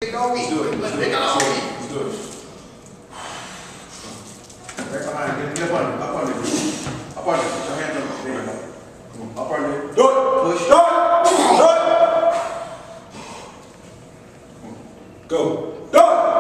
Take all week. Let's do it. Let's take all week. Let's do it. Right behind. Get up on it. Up on it. Up on it. Put your hands up. There you go. Come on. Up on it. Do it. Push. Do it. Do it. Go. Do it.